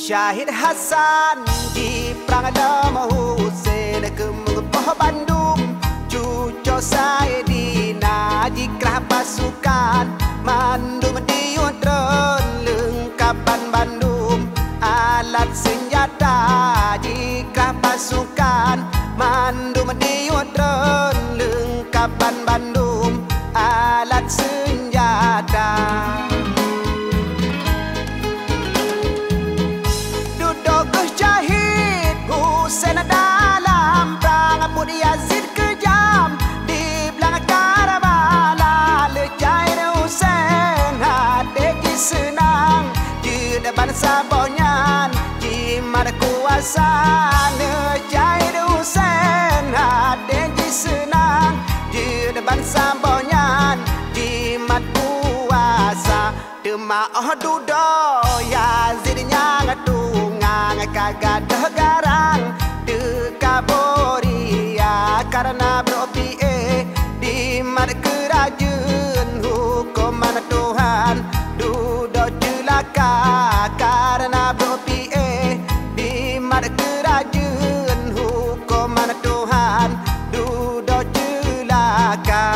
Syahid Hasan di perang Adama Hussein ke mengepoh Bandung, cucu Saidina jikrah pasukan mandum di Udron lengkapan Bandung, alat senjata jikrah pasukan mandum di Udron lengkapan Bandung, alat senjata. Hussein dalam perang Abu Yazid kejam di belakang Karbala, lecai Hussein hati senang di depan sabonyan jimat kuasa, lecai Hussein hati senang di depan sabonyan jimat kuasa. Demaah dudo Yazidnya ngatungang kagak garang dekaboria karena beropi di mar kerajaan hukuman Tuhan dudo celaka karena beropi di mar kerajaan hukuman Tuhan dudo celaka.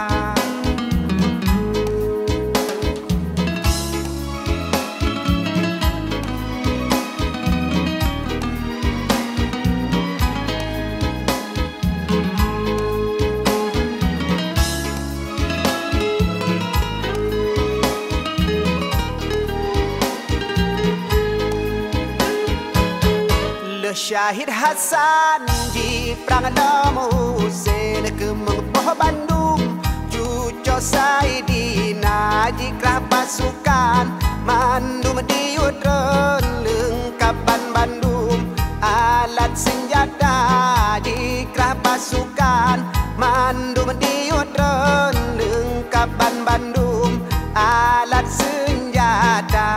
Syahid Hasan di perang Adama Hussein ke mengepoh Bandung, cucu Saidina jikrah pasukan mandum di Udron lengkapan Bandung, alat senjata jikrah pasukan mandum di Udron lengkapan Bandung, alat senjata.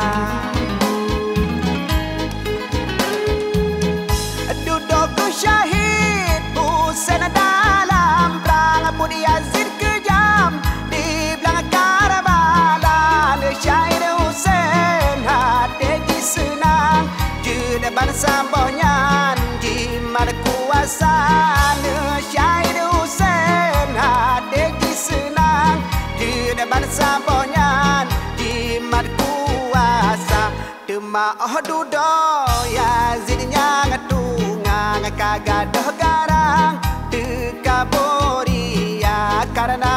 Syahid Hussein dalam perang Abu Yazid kejam di belakang Karbala, lecai Hussein hati senang di depan sabonyan jimat kuasa, lecai Hussein hati senang di depan sabonyan jimat kuasa. Demaah dudo Yazidnya ngatungang kagak garang dekaboria karena